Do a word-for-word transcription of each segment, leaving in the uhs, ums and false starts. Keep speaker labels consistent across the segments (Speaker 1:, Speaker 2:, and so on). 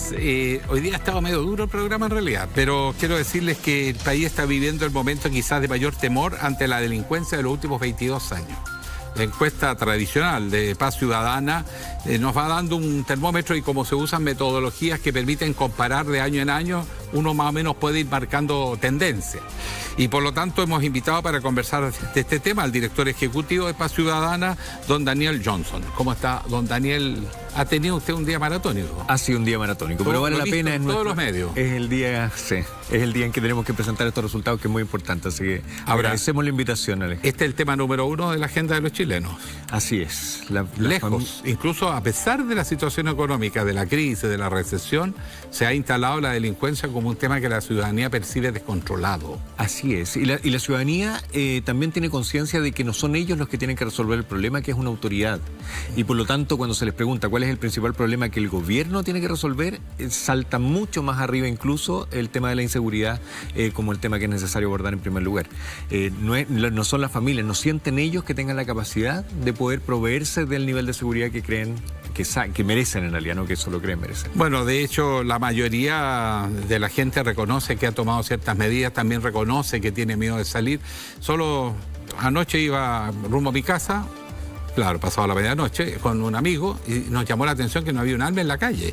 Speaker 1: días. Eh, hoy día ha estado medio duro el programa en realidad, pero quiero decirles que el país está viviendo el momento quizás de mayor temor ante la delincuencia de los últimos veintidós años. La encuesta tradicional de Paz Ciudadana eh, nos va dando un termómetro, y como se usan metodologías que permiten comparar de año en año, uno más o menos puede ir marcando tendencia. Y por lo tanto hemos invitado para conversar de este tema al director ejecutivo de Paz Ciudadana, don Daniel Johnson. ¿Cómo está, don Daniel? ¿Ha tenido usted un día maratónico?
Speaker 2: Ha sido un día maratónico, pero vale la pena en
Speaker 1: todos los medios.
Speaker 2: Es el día, sí, es el día en que tenemos que presentar estos resultados, que es muy importante, así que ahora agradecemos la invitación, Alex.
Speaker 1: Este es el tema número uno de la agenda de los chilenos.
Speaker 2: Así es. La, la
Speaker 1: Lejos, incluso a pesar de la situación económica, de la crisis, de la recesión, se ha instalado la delincuencia como un tema que la ciudadanía percibe descontrolado.
Speaker 2: Así es, y la, y la ciudadanía eh, también tiene conciencia de que no son ellos los que tienen que resolver el problema, que es una autoridad. Y por lo tanto, cuando se les pregunta cuál es el principal problema que el gobierno tiene que resolver, eh, salta mucho más arriba incluso el tema de la inseguridad eh, como el tema que es necesario abordar en primer lugar. Eh, no, es, no son las familias, no sienten ellos que tengan la capacidad de poder proveerse del nivel de seguridad que creen que, que merecen en realidad, no que solo creen merecen.
Speaker 1: Bueno, de hecho, la mayoría de la gente reconoce que ha tomado ciertas medidas, también reconoce que tiene miedo de salir. Solo anoche iba rumbo a mi casa, claro, pasaba la medianoche, con un amigo, y nos llamó la atención que no había un alma en la calle.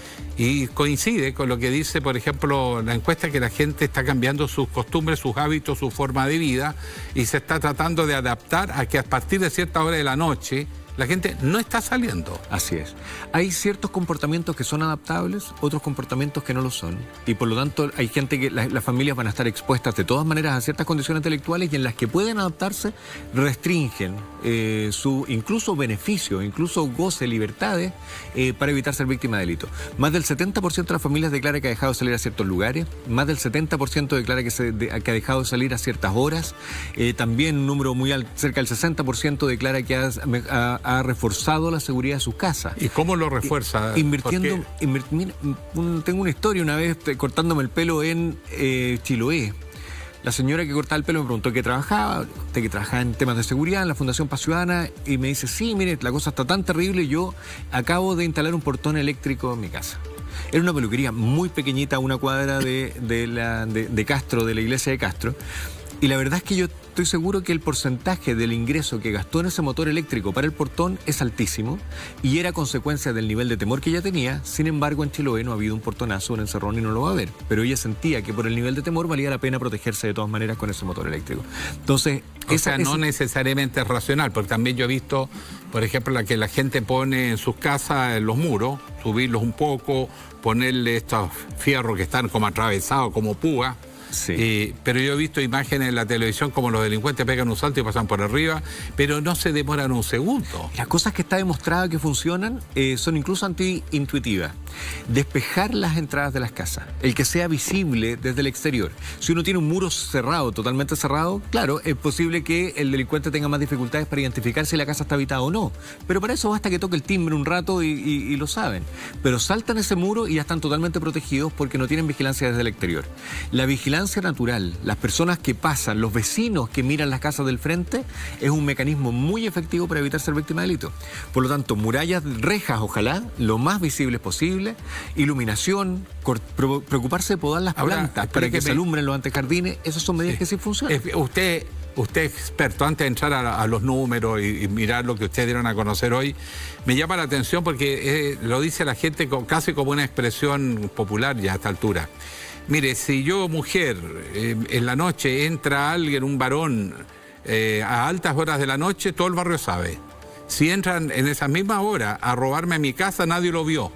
Speaker 1: Y coincide con lo que dice, por ejemplo, la encuesta, que la gente está cambiando sus costumbres, sus hábitos, su forma de vida, y se está tratando de adaptar a que a partir de cierta hora de la noche la gente no está saliendo.
Speaker 2: Así es. Hay ciertos comportamientos que son adaptables, otros comportamientos que no lo son. Y por lo tanto hay gente que, la, las familias van a estar expuestas de todas maneras a ciertas condiciones intelectuales, y en las que pueden adaptarse restringen eh, su incluso beneficio, incluso goce, libertades eh, para evitar ser víctima de delito. Más del setenta por ciento de las familias declara que ha dejado de salir a ciertos lugares, más del setenta por ciento declara que, se, de, que ha dejado de salir a ciertas horas, eh, también un número muy alto, cerca del sesenta por ciento declara que ha, ha ha reforzado la seguridad de sus casas.
Speaker 1: ¿Y cómo lo refuerza?
Speaker 2: Invirtiendo, invirt, mira, un, tengo una historia una vez cortándome el pelo en eh, Chiloé. La señora que cortaba el pelo me preguntó qué trabajaba, de que trabajaba en temas de seguridad en la Fundación Paz Ciudadana, y me dice, sí, mire, la cosa está tan terrible, yo acabo de instalar un portón eléctrico en mi casa. Era una peluquería muy pequeñita, a una cuadra de, de, la, de, de Castro, de la iglesia de Castro. Y la verdad es que yo estoy seguro que el porcentaje del ingreso que gastó en ese motor eléctrico para el portón es altísimo, y era consecuencia del nivel de temor que ella tenía. Sin embargo, en Chiloé no ha habido un portonazo, un encerrón, y no lo va a haber. Pero ella sentía que por el nivel de temor valía la pena protegerse de todas maneras con ese motor eléctrico. Entonces,
Speaker 1: o
Speaker 2: esa,
Speaker 1: sea, no
Speaker 2: esa...
Speaker 1: necesariamente es racional, porque también yo he visto, por ejemplo, la que la gente pone en sus casas, en los muros, subirlos un poco, ponerle estos fierros que están como atravesados, como púas.
Speaker 2: Sí.
Speaker 1: Eh, pero yo he visto imágenes en la televisión como los delincuentes pegan un salto y pasan por arriba, pero no se demoran un segundo.
Speaker 2: Las cosas que está demostrado que funcionan eh, son incluso anti-intuitivas. Despejar las entradas de las casas, el que sea visible desde el exterior. Si uno tiene un muro cerrado, totalmente cerrado, claro, es posible que el delincuente tenga más dificultades para identificar si la casa está habitada o no. Pero para eso basta que toque el timbre un rato y, y, y lo saben. Pero saltan ese muro y ya están totalmente protegidos porque no tienen vigilancia desde el exterior. La vigilancia natural, las personas que pasan, los vecinos que miran las casas del frente, es un mecanismo muy efectivo para evitar ser víctima de delito. Por lo tanto, murallas, rejas, ojalá, lo más visibles posible, iluminación, preocuparse de podar las
Speaker 1: Ahora,
Speaker 2: plantas para que
Speaker 1: me...
Speaker 2: se alumbren los antejardines, esas son medidas sí. que sí funcionan.
Speaker 1: Usted... Usted es experto, antes de entrar a, a los números y, y mirar lo que ustedes dieron a conocer hoy, me llama la atención porque eh, lo dice la gente con, casi como una expresión popular ya a esta altura. Mire, si yo, mujer, eh, en la noche entra alguien, un varón, eh, a altas horas de la noche, todo el barrio sabe. Si entran en esas mismas horas a robarme a mi casa, nadie lo vio.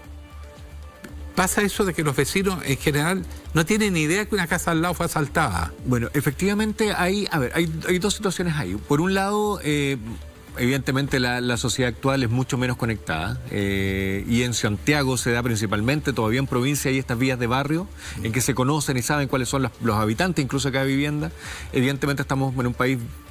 Speaker 1: Pasa eso de que los vecinos en general no tienen ni idea que una casa al lado fue asaltada.
Speaker 2: Bueno, efectivamente hay, a ver, hay, hay dos situaciones ahí. Por un lado, eh, evidentemente la, la sociedad actual es mucho menos conectada eh, y en Santiago se da principalmente, todavía en provincia hay estas vías de barrio en que se conocen y saben cuáles son los, los habitantes, incluso de cada vivienda. Evidentemente estamos en un país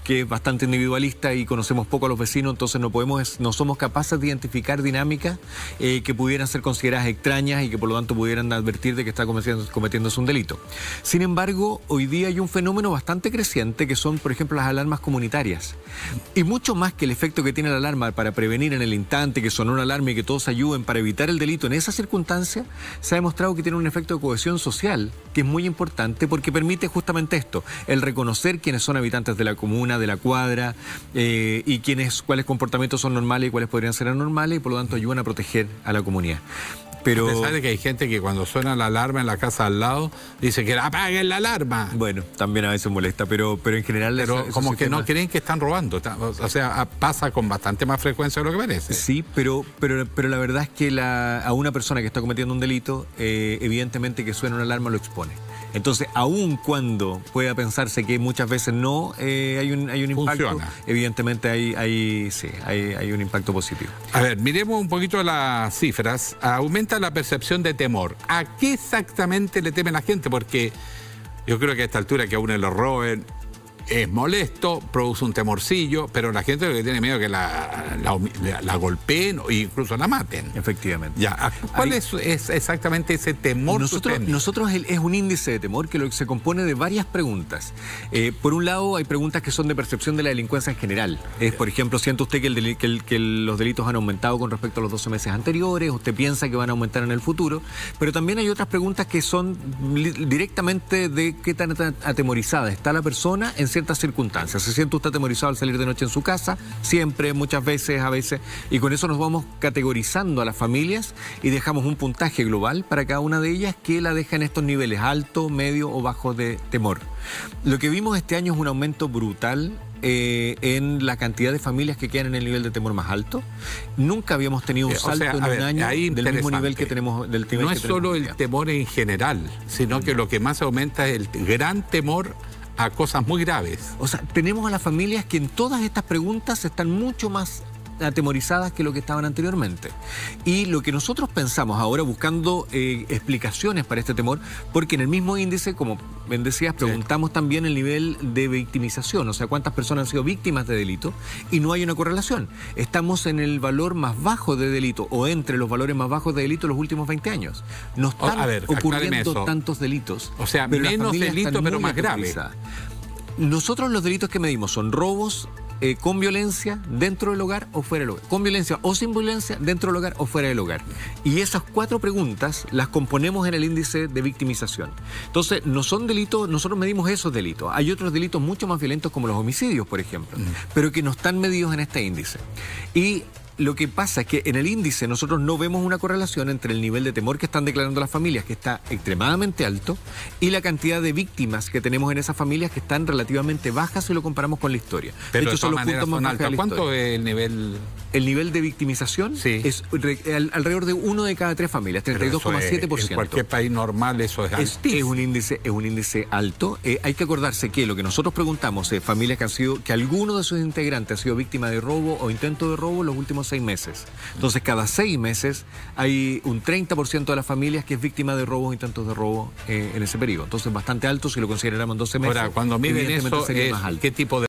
Speaker 2: que es bastante individualista y conocemos poco a los vecinos, entonces no podemos, no somos capaces de identificar dinámicas eh, que pudieran ser consideradas extrañas y que por lo tanto pudieran advertir de que está cometiendo, cometiéndose un delito. Sin embargo, hoy día hay un fenómeno bastante creciente que son, por ejemplo, las alarmas comunitarias. Y mucho más que el efecto que tiene la alarma para prevenir en el instante, que sonó una alarma y que todos ayuden para evitar el delito en esa circunstancia, se ha demostrado que tiene un efecto de cohesión social que es muy importante porque permite justamente esto, el reconocer quiénes son habitantes de la comuna, de la cuadra, eh, y quiénes, cuáles comportamientos son normales y cuáles podrían ser anormales, y por lo tanto ayudan a proteger a la comunidad. Pero...
Speaker 1: A pesar de que hay gente que cuando suena la alarma en la casa al lado, dice que apaguen la alarma.
Speaker 2: Bueno, también a veces molesta, pero, pero en general...
Speaker 1: Pero
Speaker 2: eso,
Speaker 1: como que
Speaker 2: sistemas...
Speaker 1: no creen que están robando. O sea, pasa con bastante más frecuencia de lo que parece.
Speaker 2: Sí, pero, pero, pero la verdad es que la, a una persona que está cometiendo un delito, eh, evidentemente que suena una alarma lo expone. Entonces, aun cuando pueda pensarse que muchas veces no eh, hay un, hay un impacto,
Speaker 1: funciona.
Speaker 2: Evidentemente hay, hay, sí, hay, hay un impacto positivo.
Speaker 1: A ver, miremos un poquito las cifras. Aumenta la percepción de temor. ¿A qué exactamente le teme la gente? Porque yo creo que a esta altura que a uno lo roben es molesto, produce un temorcillo, pero la gente lo que tiene miedo es que la, la, la golpeen o incluso la maten.
Speaker 2: Efectivamente.
Speaker 1: Ya, ¿cuál
Speaker 2: Hay...
Speaker 1: es, es exactamente ese temor?
Speaker 2: Nosotros, nosotros el, es un índice de temor que lo, se compone de varias preguntas. Eh, por un lado, hay preguntas que son de percepción de la delincuencia en general. Es, por ejemplo, ¿siente usted que, el, que, el, que los delitos han aumentado con respecto a los doce meses anteriores? ¿Usted piensa que van a aumentar en el futuro? Pero también hay otras preguntas que son directamente de qué tan atemorizada está la persona en ciertas circunstancias. ¿Se siente usted atemorizado al salir de noche en su casa? Siempre, muchas veces, a veces. Y con eso nos vamos categorizando a las familias y dejamos un puntaje global para cada una de ellas que la deja en estos niveles, alto, medio o bajo de temor. Lo que vimos este año es un aumento brutal Eh, en la cantidad de familias que quedan en el nivel de temor más alto. Nunca habíamos tenido un salto eh, o sea, en ver, un año del mismo nivel que tenemos. Del nivel
Speaker 1: no
Speaker 2: que
Speaker 1: es solo el temor en general, sino que lo que más aumenta es el gran temor a cosas muy graves.
Speaker 2: O sea, tenemos a las familias que en todas estas preguntas están mucho más atemorizadas que lo que estaban anteriormente. Y lo que nosotros pensamos ahora, buscando eh, explicaciones para este temor, porque en el mismo índice, como bien decías, preguntamos sí. también el nivel de victimización, o sea, cuántas personas han sido víctimas de delito, y no hay una correlación. Estamos en el valor más bajo de delito, o entre los valores más bajos de delito en los últimos veinte años. No están
Speaker 1: a ver,
Speaker 2: ocurriendo tantos delitos.
Speaker 1: O sea, menos delito, pero más grave.
Speaker 2: Nosotros los delitos que medimos son robos, Eh, con violencia dentro del hogar o fuera del hogar, con violencia o sin violencia dentro del hogar o fuera del hogar. Y esas cuatro preguntas las componemos en el índice de victimización. Entonces, no son delitos, nosotros medimos esos delitos. Hay otros delitos mucho más violentos como los homicidios, por ejemplo, mm. pero que no están medidos en este índice. Y lo que pasa es que en el índice nosotros no vemos una correlación entre el nivel de temor que están declarando las familias, que está extremadamente alto, y la cantidad de víctimas que tenemos en esas familias que están relativamente bajas si lo comparamos con la historia.
Speaker 1: Pero
Speaker 2: de hecho,
Speaker 1: de son los puntos más altos. ¿Cuánto es el nivel?
Speaker 2: El nivel de victimización
Speaker 1: sí.
Speaker 2: es alrededor de uno de cada tres familias, treinta y dos coma siete por ciento.
Speaker 1: En cualquier país normal eso es,
Speaker 2: es altísimo. Es un índice, es un índice alto. Eh, hay que acordarse que lo que nosotros preguntamos es familias que han sido, que alguno de sus integrantes ha sido víctima de robo o intento de robo en los últimos seis meses. Entonces, cada seis meses hay un treinta por ciento de las familias que es víctima de robos o intentos de robo eh, en ese periodo. Entonces, bastante alto si lo consideramos en doce meses.
Speaker 1: Ahora, cuando miden eso, es, ¿qué tipo de